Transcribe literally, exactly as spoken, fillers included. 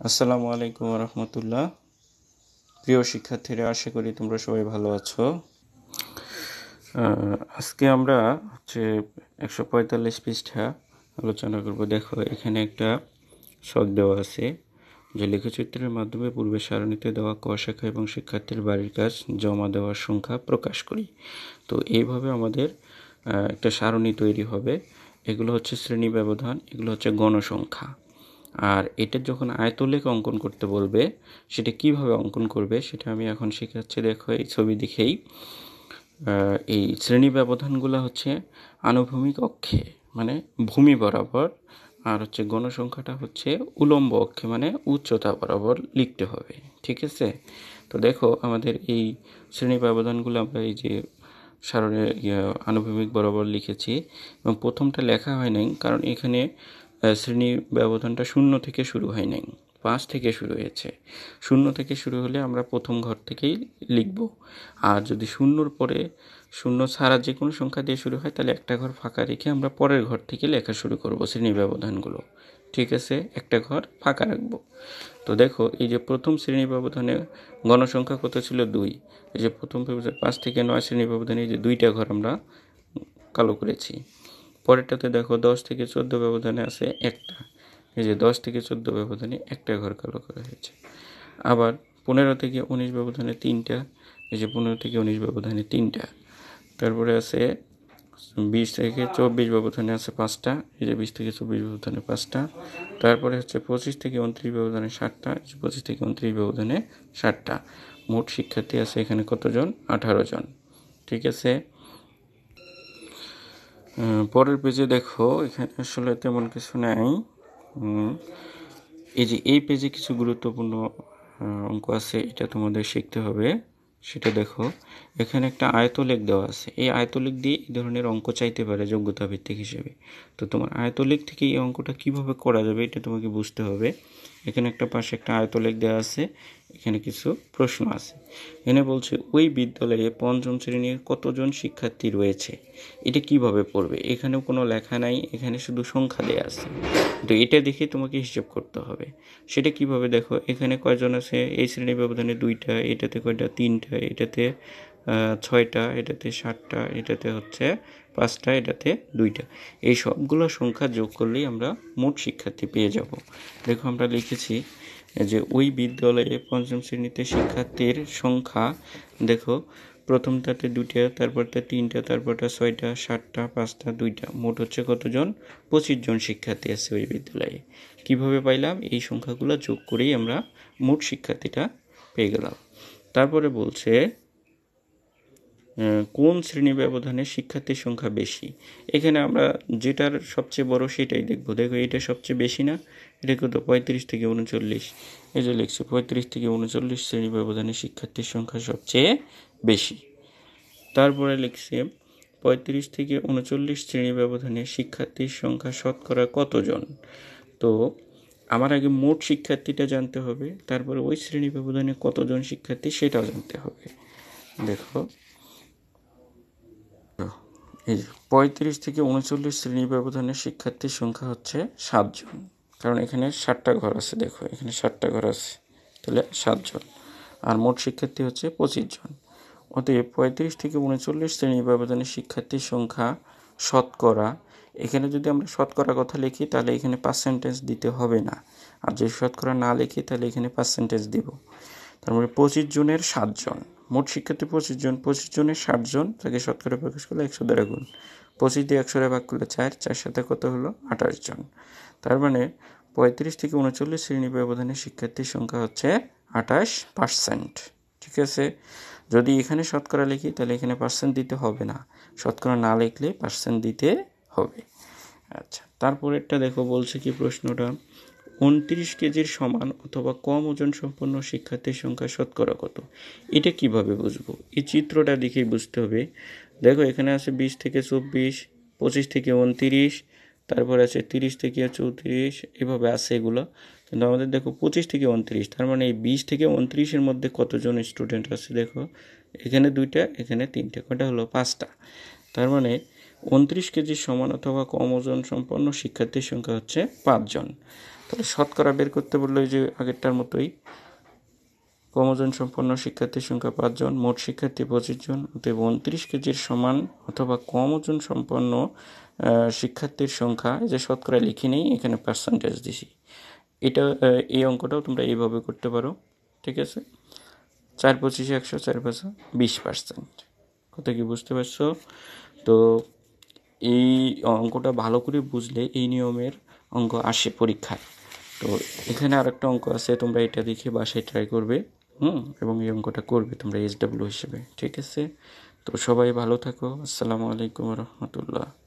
আসসালামু আলাইকুম রহমতুল্লাহ। প্রিয় শিক্ষার্থীরা, আশা করি তোমরা সবাই ভালো আছো। আজকে আমরা হচ্ছে একশো পঁয়তাল্লিশ পৃষ্ঠা আলোচনা করব। দেখো, এখানে একটা ছক দেওয়া আছে যে লেখচিত্রের মাধ্যমে পূর্বে সারণীতে দেওয়া ক শাখা এবং শিক্ষার্থীর বাড়ির কাজ জমা দেওয়ার সংখ্যা প্রকাশ করি। তো এইভাবে আমাদের একটা সারণী তৈরি হবে। এগুলো হচ্ছে শ্রেণী ব্যবধান, এগুলো হচ্ছে গণসংখ্যা। আর এটা যখন আয়তলেখ অঙ্কন করতে বলবে, সেটা কিভাবে অঙ্কন করবে সেটা আমি এখন শেখাচ্ছি। দেখো, এই ছবি দেখেই এই শ্রেণী ব্যবধানগুলো হচ্ছে আনুভূমিক অক্ষে মানে ভূমি বরাবর, আর হচ্ছে গণসংখ্যাটা হচ্ছে উলম্ব অক্ষে মানে উচ্চতা বরাবর লিখতে হবে। ঠিক আছে? তো দেখো, আমাদের এই শ্রেণী ব্যবধানগুলো আমরা এই যে সারণের আনুভূমিক বরাবর লিখেছি, এবং প্রথমটা লেখা হয় নাই কারণ এখানে শ্রেণী ব্যবধানটা শূন্য থেকে শুরু হয় নাই, পাঁচ থেকে শুরু হয়েছে। শূন্য থেকে শুরু হলে আমরা প্রথম ঘর থেকেই লিখব, আর যদি শূন্যর পরে শূন্য ছাড়া যে কোনো সংখ্যা দিয়ে শুরু হয় তাহলে একটা ঘর ফাঁকা রেখে আমরা পরের ঘর থেকে লেখা শুরু করব শ্রেণী ব্যবধানগুলো। ঠিক আছে? একটা ঘর ফাঁকা রাখবো। তো দেখো, এই যে প্রথম শ্রেণী ব্যবধানে গণসংখ্যা কত ছিল? দুই। এই যে প্রথম পাঁচ থেকে নয় শ্রেণী ব্যবধানে এই যে দুইটা ঘর আমরা কালো করেছি। পরেরটাতে দেখো, দশ থেকে চোদ্দ ব্যবধানে আছে একটা। এই যে দশ থেকে চোদ্দ ব্যবধানে একটা ঘর কালো করা হয়েছে। আবার পনেরো থেকে উনিশ ব্যবধানে তিনটা। এই যে পনেরো থেকে উনিশ ব্যবধানে তিনটা। তারপরে আছে বিশ থেকে চব্বিশ ব্যবধানে আছে পাঁচটা। এই যে বিশ থেকে চব্বিশ ব্যবধানে পাঁচটা। তারপরে হচ্ছে পঁচিশ থেকে উনত্রিশ ব্যবধানে ষাটটা। পঁচিশ থেকে উনত্রিশ ব্যবধানে ষাটটা। মোট শিক্ষার্থী আছে এখানে কতজন? আঠারো জন। ঠিক আছে? পরের পেজে দেখো, এখানে আসলে তেমন কিছু নাই। এই যে এই পেজে কিছু গুরুত্বপূর্ণ অঙ্ক আছে, এটা তোমাদের শিখতে হবে। সেটা দেখো, এখানে একটা আয়তলেখ দেওয়া আছে। এই আয়তলেখ দিয়ে এই ধরনের অঙ্ক চাইতে পারে যোগ্যতা ভিত্তিক হিসেবে। তো তোমার আয়তলেখ থেকে এই অঙ্কটা কিভাবে করা যাবে এটা তোমাকে বুঝতে হবে। এখানে একটা পাশে একটা আয়তলেখ দেওয়া আছে, এখানে কিছু প্রশ্ন আছে। এখানে বলছে ওই বিদ্যালয়ে পঞ্চম শ্রেণীর কতজন শিক্ষার্থী রয়েছে। এটা কিভাবে পড়বে? এখানেও কোনো লেখা নাই, এখানে শুধু সংখ্যা দেওয়া আছে। তো এটা দেখে তোমাকে হিসাব করতে হবে। সেটা কিভাবে? দেখো, এখানে কয়জন আছে? এই শ্রেণী ব্যবধানে দুইটা, এটাতে কয়টা? তিনটা, এটাতে ছয়টা, এটাতে সাতটা, এটাতে হচ্ছে পাঁচটা, এটাতে দুইটা। এই সবগুলো সংখ্যা যোগ করলেই আমরা মোট শিক্ষার্থী পেয়ে যাব। দেখো, আমরা লিখেছি যে ওই বিদ্যালয়ে পঞ্চম শ্রেণীতে শিক্ষার্থীর সংখ্যা, দেখো প্রথমটাতে দুইটা, তারপরটা তিনটা, তারপরটা ছয়টা, সাতটা, পাঁচটা, দুইটা, মোট হচ্ছে কতজন? পঁচিশ জন শিক্ষার্থী আছে ওই বিদ্যালয়ে। কিভাবে পাইলাম? এই সংখ্যাগুলো যোগ করেই আমরা মোট শিক্ষার্থীটা পেয়ে গেলাম। তারপরে বলছে কোন শ্রেণী ব্যবধানে শিক্ষার্থীর সংখ্যা বেশি। এখানে আমরা যেটার সবচেয়ে বড় সেটাই দেখব। দেখো, এটা সবচেয়ে বেশি না? এটা কত? পঁয়ত্রিশ থেকে উনচল্লিশ। এই যে লিখছে পঁয়ত্রিশ থেকে উনচল্লিশ শ্রেণী ব্যবধানে শিক্ষার্থীর সংখ্যা সবচেয়ে বেশি। তারপরে লিখছে পঁয়ত্রিশ থেকে উনচল্লিশ শ্রেণী ব্যবধানে শিক্ষার্থীর সংখ্যা শতকরা কতজন। তো আমার আগে মোট শিক্ষার্থীটা জানতে হবে, তারপরে ওই শ্রেণী ব্যবধানে কতজন শিক্ষার্থী সেটাও জানতে হবে। দেখো, এই পঁয়ত্রিশ থেকে উনচল্লিশ শ্রেণী ব্যবধানে শিক্ষার্থীর সংখ্যা হচ্ছে সাতজন, কারণ এখানে ষাটটা ঘর আছে। দেখো, এখানে ষাটটা ঘর আছে, তাহলে সাতজন। আর মোট শিক্ষার্থী হচ্ছে পঁচিশ জন। অতএব পঁয়ত্রিশ থেকে উনচল্লিশ শ্রেণী ব্যবধানে শিক্ষার্থীর সংখ্যা শতকরা, এখানে যদি আমরা শতকরা কথা লিখি তাহলে এখানে পার্সেন্টেজ দিতে হবে না, আর যদি শতকরা না লিখি তাহলে এখানে পার্সেন্টেজ দিব। তারপরে পঁচিশ জনের সাতজন, মোট শিক্ষার্থী পঁচিশ জন, পঁচিশ জনের ষাট জন, তাকে শতকরা প্রকাশ করলে একশো দ্বারা গুণ, পঁচিশ দিয়ে একশো ভাগ করলে চার, চার সাথে কত হলো? আঠাশ জন। তার মানে পঁয়ত্রিশ থেকে উনচল্লিশ শ্রেণী ব্যবধানে শিক্ষার্থীর সংখ্যা হচ্ছে আঠাশ পার্সেন্ট। ঠিক আছে? যদি এখানে শতকরা লিখি তাহলে এখানে পার্সেন্ট দিতে হবে না, শতকরা না লিখলে পার্সেন্ট দিতে হবে। আচ্ছা, তারপরেরটা দেখো, বলছে কি প্রশ্নটা, উনত্রিশ কেজির সমান অথবা কম ওজন সম্পন্ন শিক্ষার্থীর সংখ্যা শতকরা কত। এটা কিভাবে বুঝবো? এই চিত্রটা দেখেই বুঝতে হবে। দেখো, এখানে আছে বিশ থেকে চব্বিশ, পঁচিশ থেকে উনত্রিশ, তারপর আছে তিরিশ থেকে চৌত্রিশ, এভাবে আছে এগুলো। কিন্তু আমাদের দেখো পঁচিশ থেকে উনত্রিশ, তার মানে এই বিশ থেকে উনত্রিশের মধ্যে কতজন স্টুডেন্ট আছে? দেখো, এখানে দুইটা, এখানে তিনটে, কটা হলো? পাঁচটা। তার মানে উনত্রিশ কেজির সমান অথবা কম ওজন সম্পন্ন শিক্ষার্থীর সংখ্যা হচ্ছে পাঁচজন। তাহলে শতকরা বের করতে বললো যে আগেরটার মতোই, কম ওজন সম্পন্ন শিক্ষার্থীর সংখ্যা পাঁচজন, মোট শিক্ষার্থী পঁচিশ জন, অতএব উনত্রিশ কেজির সমান অথবা কম ওজন সম্পন্ন শিক্ষার্থীর সংখ্যা, যে শতকরা লিখে নেই, এখানে পার্সেন্টেজ দিছি। এটা এই অঙ্কটাও তোমরা এইভাবে করতে পারো, ঠিক আছে। চার পঁচিশে একশো, চার পাঁচশো বিশ পার্সেন্ট। কথা কি বুঝতে পারছো? তো এই অঙ্কটা ভালো করে বুঝলে এই নিয়মের অঙ্ক আসে পরীক্ষায়। তো এখানে আরেকটা অঙ্ক আছে, তোমরা এটা দেখে বাসায় ট্রাই করবে, হুম এবং এই অঙ্কটা করবে তোমরা এস ডাব্লিউ হিসেবে, ঠিক আছে। তো সবাই ভালো থাকো। আসসালামু আলাইকুম রহমতুল্লাহ।